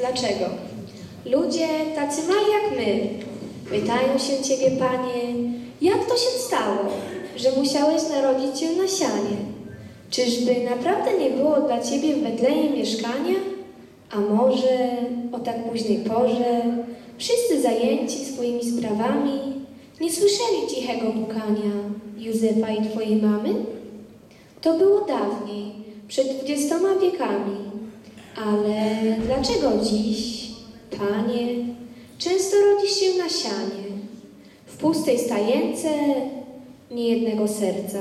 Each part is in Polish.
Dlaczego? Ludzie tacy mali jak my pytają się Ciebie, Panie, jak to się stało, że musiałeś narodzić się na sianie? Czyżby naprawdę nie było dla Ciebie w Betlejem mieszkania? A może o tak późnej porze, wszyscy zajęci swoimi sprawami, nie słyszeli cichego pukania Józefa i Twojej mamy? To było dawniej, przed 20 wiekami. Ale dlaczego dziś, Panie, często rodzisz się na sianie, w pustej stajence niejednego serca?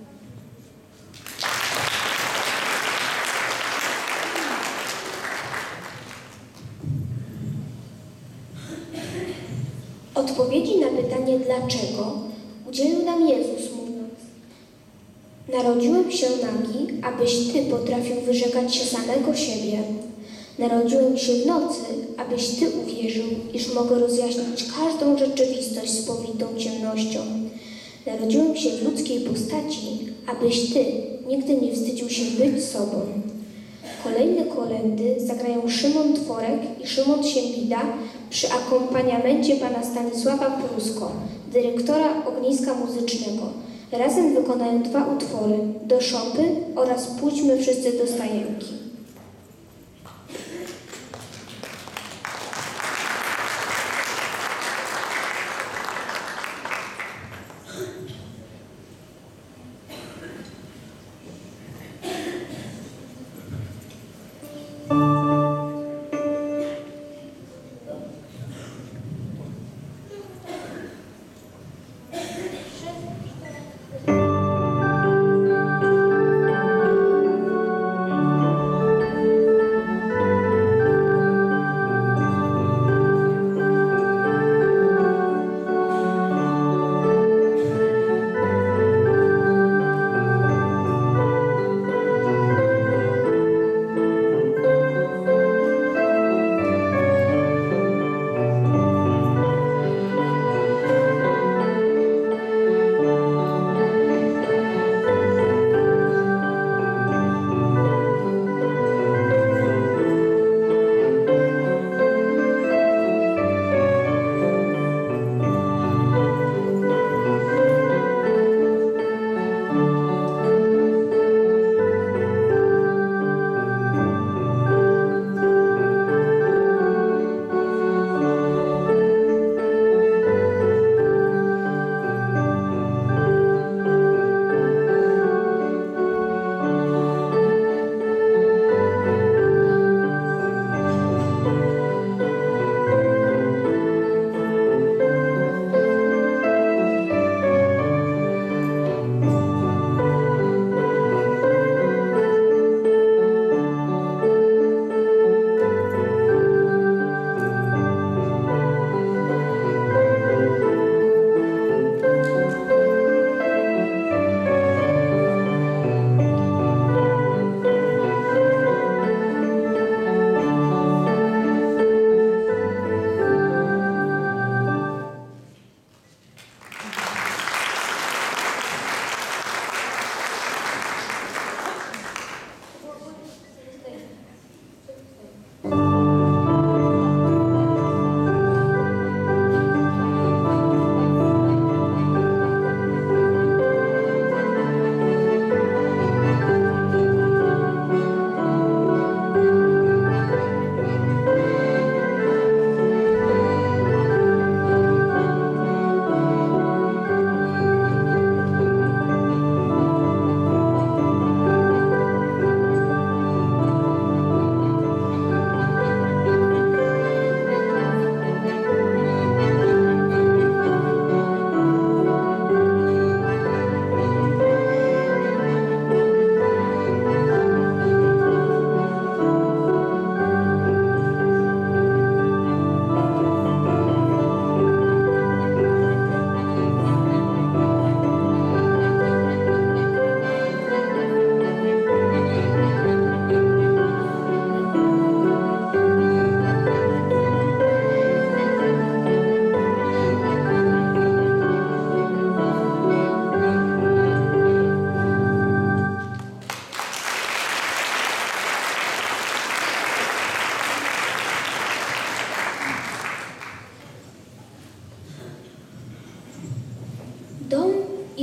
Odpowiedzi na pytanie dlaczego udzielił nam Jezus, mówiąc: Narodziłem się nagi, abyś Ty potrafił wyrzekać się samego siebie. Narodziłem się w nocy, abyś Ty uwierzył, iż mogę rozjaśnić każdą rzeczywistość spowitą ciemnością. Narodziłem się w ludzkiej postaci, abyś Ty nigdy nie wstydził się być sobą. Kolejne kolędy zagrają Szymon Tworek i Szymon Siembida przy akompaniamencie pana Stanisława Prusko, dyrektora ogniska muzycznego. Razem wykonają 2 utwory: Do szopy oraz Pójdźmy wszyscy do stajenki.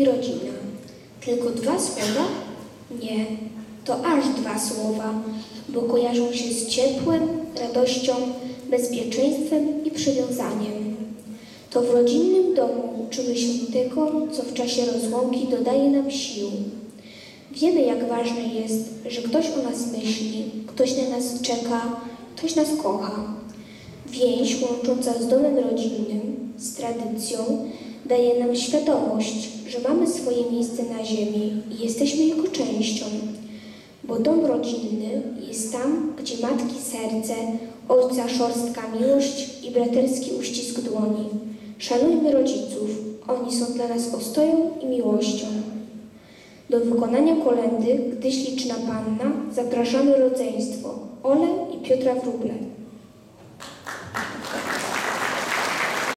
i rodzina. Tylko 2 słowa? Nie, to aż 2 słowa, bo kojarzą się z ciepłem, radością, bezpieczeństwem i przywiązaniem. To w rodzinnym domu uczymy się tego, co w czasie rozłąki dodaje nam sił. Wiemy, jak ważne jest, że ktoś o nas myśli, ktoś na nas czeka, ktoś nas kocha. Więź łącząca z domem rodzinnym, z tradycją, daje nam świadomość, że mamy swoje miejsce na ziemi i jesteśmy jego częścią. Bo dom rodzinny jest tam, gdzie matki serce, ojca szorstka miłość i braterski uścisk dłoni. Szanujmy rodziców, oni są dla nas ostoją i miłością. Do wykonania kolędy, gdy śliczna panna, zapraszamy rodzeństwo, Ole i Piotra Wróble.